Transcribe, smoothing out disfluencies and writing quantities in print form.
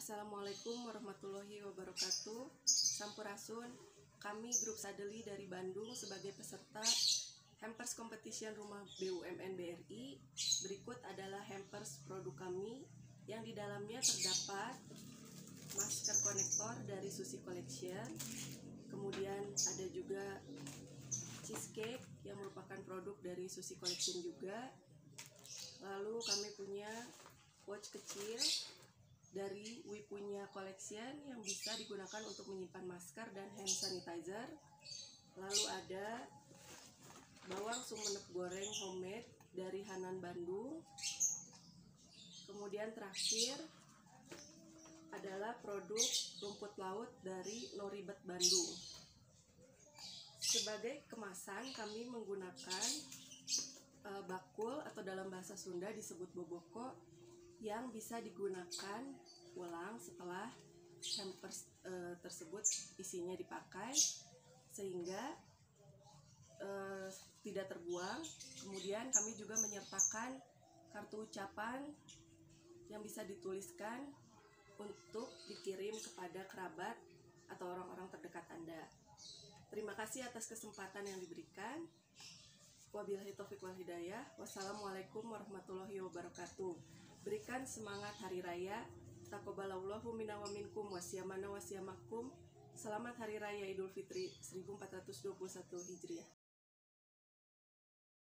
Assalamualaikum warahmatullahi wabarakatuh. Sampurasun, kami grup Sadeli dari Bandung sebagai peserta Hampers Competition Rumah BUMN BRI. Berikut adalah hampers produk kami yang di dalamnya terdapat masker konektor dari Susi Collection. Kemudian ada juga cheesecake yang merupakan produk dari Susi Collection juga. Lalu kami punya watch kecil dari Wipunya Collection yang bisa digunakan untuk menyimpan masker dan hand sanitizer. Lalu ada bawang sumenep goreng homemade dari Hanan Bandung. Kemudian terakhir adalah produk rumput laut dari Noribet Bandung. Sebagai kemasan kami menggunakan bakul atau dalam bahasa Sunda disebut boboko yang bisa digunakan ulang setelah hampers tersebut isinya dipakai sehingga tidak terbuang. Kemudian kami juga menyertakan kartu ucapan yang bisa dituliskan untuk dikirim kepada kerabat atau orang-orang terdekat Anda. Terima kasih atas kesempatan yang diberikan. Wabillahi taufiq wal hidayah. Wassalamualaikum warahmatullahi wabarakatuh. Berikan semangat hari raya. Taqabbalallahu minna wa minkum wasyamana wasyamakum. Selamat Hari Raya Idul Fitri 1421 Hijriah.